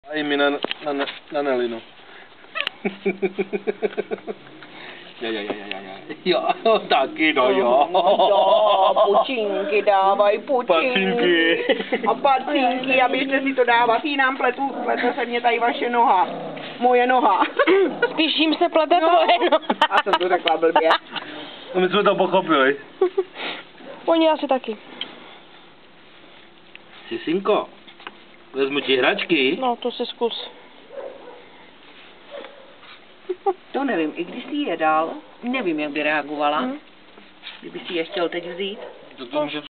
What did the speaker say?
A i mi na Nelinu. Jo, taky no jo. Pučinky dávaj, Pacinky. A pacinky, a běžte si to dávat, jí nám plete se mě tady vaše noha. Moje noha. Spíš jim se plete tvoje noha. A jsem to řekla blbě. No my jsme to pochopili. Oni asi taky. Cisinko, vezmu ti hračky. No, to si zkus. To nevím, i když si je dal, nevím, jak by reagovala. Kdyby si je chtěl teď vzít. To může